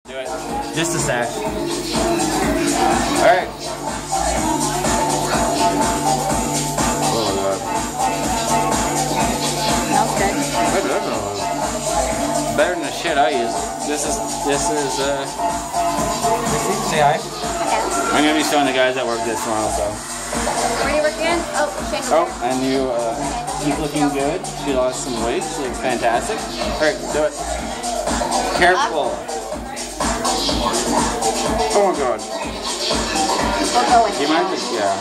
Do it. Just a sec. Alright. Oh god. Smells good. I don't know. Better than the shit I use. This is say hi. Okay. I'm gonna be showing the guys that work this tomorrow, so. Where do you work again? Oh, Shane. Oh, and you keep looking good. She lost some weight. She looks fantastic. Alright, do it. Careful. Oh my god. We'll go with You might just, yeah.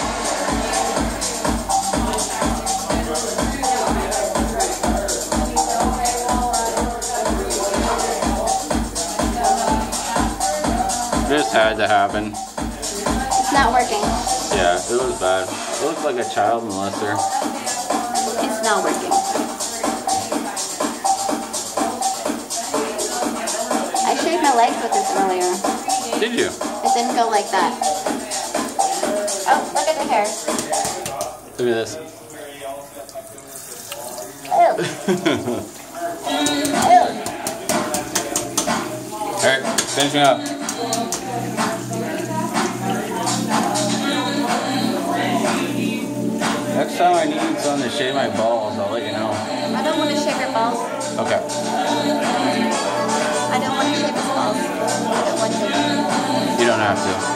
This had to happen. It's not working. Yeah, it was bad. It looked like a child molester. It's not working. I shaved my legs with this earlier. Did you? It didn't go like that. Oh, look at the hair. Look at this. Ew. Ew. Alright, finishing up. Next time I need someone to shave my balls, I'll let you know. I don't want to shave your balls. Okay. I don't want to shave his balls. I don't want to. You don't have to.